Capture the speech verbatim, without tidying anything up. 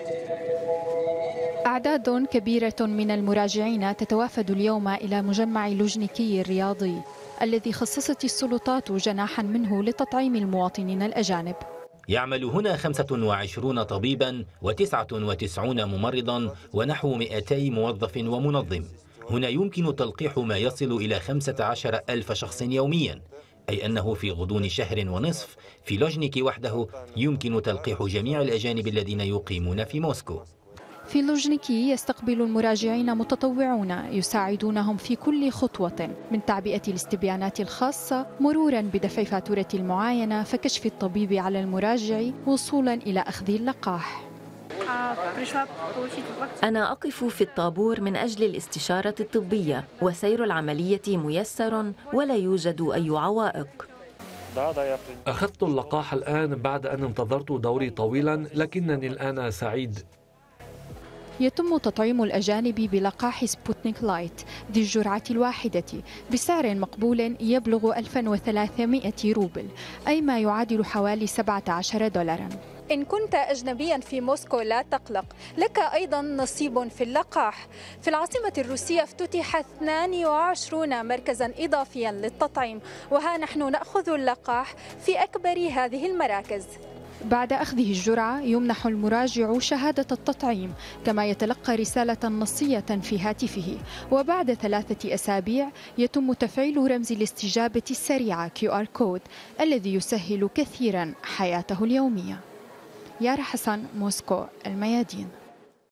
أعداد كبيرة من المراجعين تتوافد اليوم إلى مجمع لوجنيكي الرياضي الذي خصصت السلطات جناحا منه لتطعيم المواطنين الأجانب. يعمل هنا خمسة وعشرين طبيبا وتسعة وتسعين ممرضا ونحو مئتي موظف ومنظم. هنا يمكن تلقيح ما يصل إلى خمسة عشر ألف شخص يوميا، أي أنه في غضون شهر ونصف في لوجنيكي وحده يمكن تلقيح جميع الأجانب الذين يقيمون في موسكو. في لوجنيكي يستقبل المراجعين متطوعون يساعدونهم في كل خطوة، من تعبئة الاستبيانات الخاصة مرورا بدفع فاتورة المعاينة فكشف الطبيب على المراجع وصولا إلى أخذ اللقاح. أنا أقف في الطابور من أجل الاستشارة الطبية وسير العملية ميسر ولا يوجد أي عوائق. أخذت اللقاح الآن بعد أن انتظرت دوري طويلا، لكنني الآن سعيد. يتم تطعيم الأجانب بلقاح سبوتنيك لايت ذي الجرعة الواحدة بسعر مقبول يبلغ ألف وثلاثمئة روبل، أي ما يعادل حوالي سبعة عشر دولارا. إن كنت أجنبيا في موسكو لا تقلق، لك أيضا نصيب في اللقاح. في العاصمة الروسية افتتح اثنين وعشرين مركزا إضافيا للتطعيم، وها نحن نأخذ اللقاح في أكبر هذه المراكز. بعد أخذه الجرعة يمنح المراجع شهادة التطعيم، كما يتلقى رسالة نصية في هاتفه، وبعد ثلاثة أسابيع يتم تفعيل رمز الاستجابة السريعة كيو آر كود الذي يسهل كثيرا حياته اليومية. يارا حسن، موسكو، الميادين.